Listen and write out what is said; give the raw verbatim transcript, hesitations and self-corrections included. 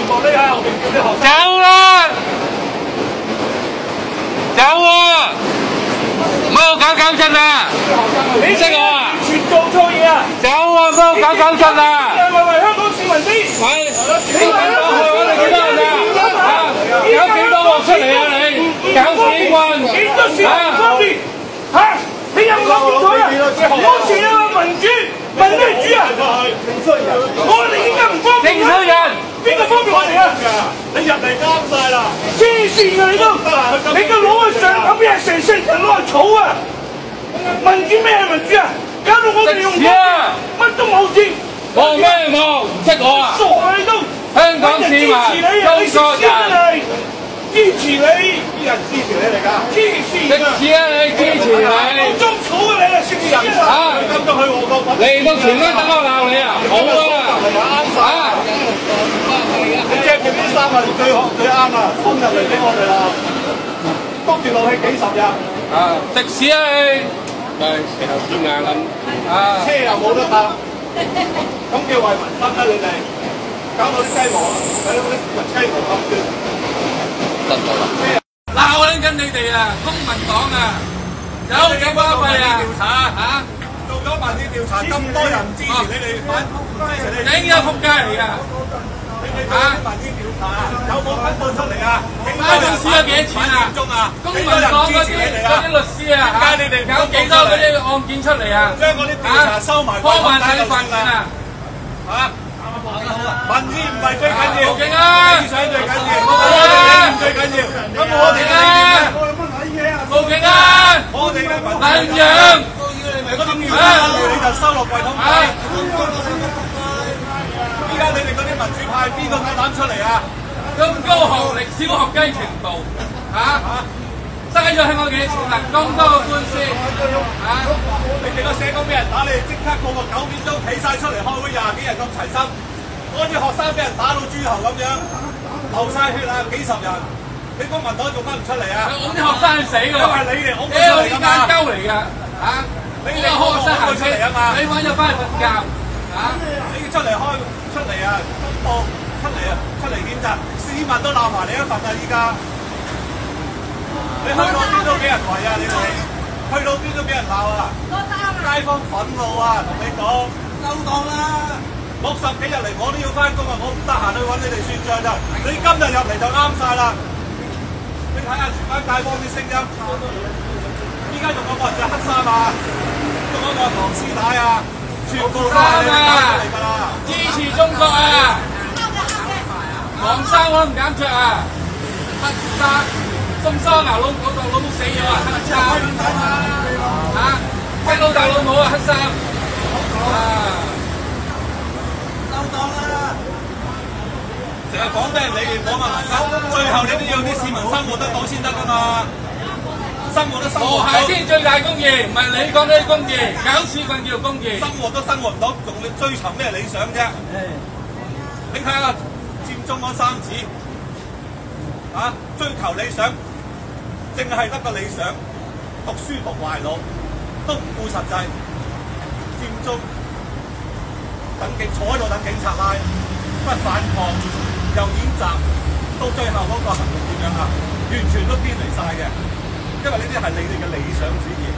望呢下後邊叫啲學生。 走啦！走啊！唔好搞搞震啊！ 你識我啊？ 全做錯嘢啊！ 走啊！唔好搞搞震啊！ 係咪為香港市民先？ 喂，你揾我去，我哋幾多人啊？有幾多鑊出嚟啊你？搞屎棍！ 幾多市民方面？嚇！你有冇搞清楚啊？當時有個民主民咩主啊？我哋點解唔方便正常人， 邊個方便我哋啊？ 你入嚟啱晒啦！ 黐線㗎你都！你個攞去上咁邊係成世人攞去草啊！民主咩係民主啊？搞到我哋用乜都冇知。 望咩望？唔識我啊？ 傻啊你都！ 香港市民，中國人。 支持你，啲人支持你嚟㗎，黐線食屎啊你！支持你！ 種草啊你啊，食屎啊！ 嚇！ 今日去旺角揾嚟到全香等我鬧你啊！好啊！ 你着件啲衫啊，最好最啱啦，衝入嚟俾我哋啦，篤住落去幾十日。 啊！食屎啊你！係成日堅硬咁啊！ 車又冇得搭，咁叫為民生啦你哋，搞到啲雞毛啊，睇到啲雞毛咁亂。 鬧緊你哋啊！公民黨啊，有幾巴閉啊？嚇！ 做咗民意調查，咁多人支持你哋反支持你哋， 整咗仆街嚟㗎！ 你哋做啲民意調查有冇分佈出嚟啊？ 拉公司有幾多錢啊？公民黨嗰啲嗰啲律師啊， 點解你哋搞幾多嗰啲案件出嚟啊？ 將嗰啲調查收埋， 拖慢晒啲法案啊！ 嚇！民意唔係最緊要， 報警啊！ 理想最緊要，我哋理念最緊要。咁我哋嘅理念，我有乜睇嘢啊？ 報警啊！ 我哋嘅民民養嗰啲要你就收落櫃桶底。依家你哋嗰啲民主派邊個夠膽出嚟啊？ 咁高學歷、小學雞程度嚇，嘥咗香港幾多錢啊？咁多個官司嚇， 你哋個社工俾人打，你哋即刻個個九點鐘企晒出嚟開會，廿幾人咁齊心。嗰啲學生俾人打到豬頭咁樣，流晒血啊，幾十人。你公民黨做乜唔出嚟啊？ 我啲學生死㗎， 因為你哋拱出屌嚟㗎嘛。 你間鳩嚟㗎嚇！ 你哋學生行出嚟啊嘛。 你揾咗翻去瞓覺嚇！ 你要出嚟開出嚟啊！公佈出嚟啊！出嚟譴責，市民都鬧埋你一份啊！依家你去到邊都俾人圍啊！你哋去到邊都俾人鬧啊！街坊憤怒啊！同你講收檔啦！六十幾日嚟我都要翻工啊！我唔得閒去揾你哋算賬咋！你今日入嚟就啱晒啦！你睇下全班街坊啲聲音，依家仲有冇人着黑衫啊？仲有冇人唐絲帶啊？全部都係你哋搞出嚟㗎啦！ 支持中國啊！黃衫我都唔敢着啊！黑衫中桑拿老老豆老母死咗啊！黑衫嚇，黑老豆老母啊！黑衫啊！ 收檔啦！成日講都係你哋講啊，最後你都要啲市民生活得到先得㗎嘛！生活都生活唔到， 和諧先最大公義，唔係你講啲公義，搞屎棍叫公義。 生活都生活唔到，仲要追尋咩理想啫？你睇下佔中嗰三子，啊，追求理想，淨係得個理想，讀書讀壞腦，都唔顧實際。佔中等警坐喺度等警察拉，不反抗又演習，到最後嗰個行動點樣啊？完全都偏離晒嘅。因為呢啲係你哋嘅理想主義。